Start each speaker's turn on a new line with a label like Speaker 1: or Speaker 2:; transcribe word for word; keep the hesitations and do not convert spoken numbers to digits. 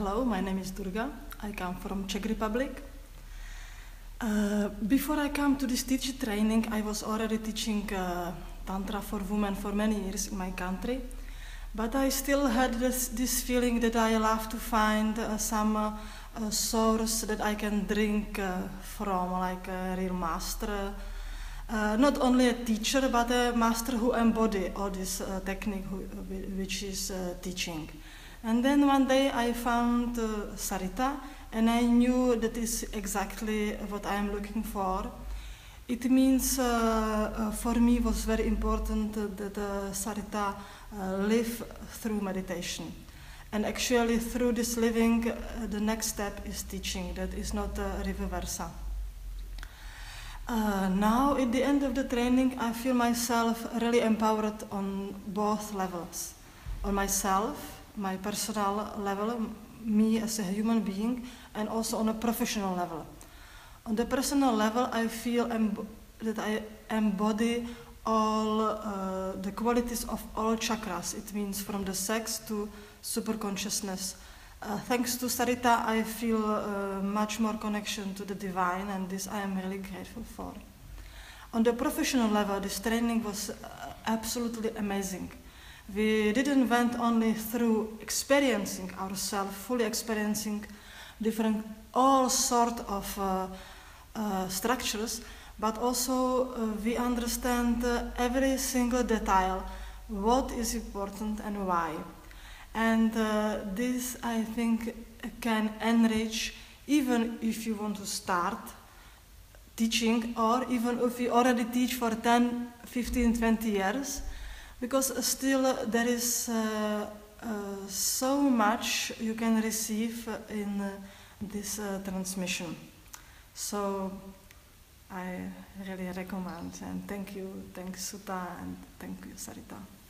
Speaker 1: hello, my name is Durga. I come from Czech Republic. Uh, before I come to this teacher training, I was already teaching uh, Tantra for women for many years in my country. But I still had this, this feeling that I love to find uh, some uh, uh, source that I can drink uh, from, like a real master. Uh, not only a teacher, but a master who embodies all this uh, technique who, which is uh, teaching. And then one day I found uh, Sarita, and I knew that is exactly what I am looking for. It means uh, uh, for me was very important uh, that uh, Sarita uh, live through meditation. And actually through this living, uh, the next step is teaching, that is not uh, vice versa. Uh, now, at the end of the training, I feel myself really empowered on both levels. On myself, my personal level, me as a human being, and also on a professional level. On the personal level, I feel that I embody all uh, the qualities of all chakras. It means from the sex to superconsciousness. Uh, thanks to Sarita, I feel uh, much more connection to the divine, and this I am really grateful for. On the professional level, this training was uh, absolutely amazing. We didn't went only through experiencing ourselves, fully experiencing different, all sort of uh, uh, structures, but also uh, we understand uh, every single detail, what is important and why. And uh, this, I think, can enrich even if you want to start teaching, or even if you already teach for ten, fifteen, twenty years, because still uh, there is uh, uh, so much you can receive in uh, this uh, transmission. So I really recommend, and thank you, thanks Sutta, and thank you Sarita.